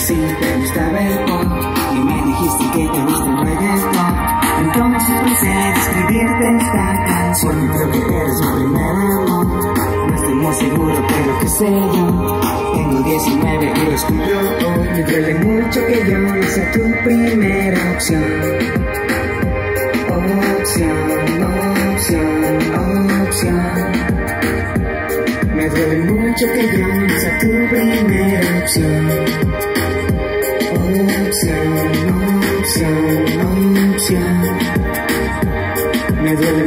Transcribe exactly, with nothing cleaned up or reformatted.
sí te gustaba el pop y me dijiste que te gusta el reggaetón. Entonces pensé en escribirte esta canción. Creo que eres mi primer amor. No estoy muy seguro, pero qué sé yo. Tengo diecinueve y los cumplo hoy. Me duele mucho que yo no sea tu primera opción. Opción, opción, opción. Me duele mucho que yo no sea tu primera opción. Opción, opción, opción. Me duele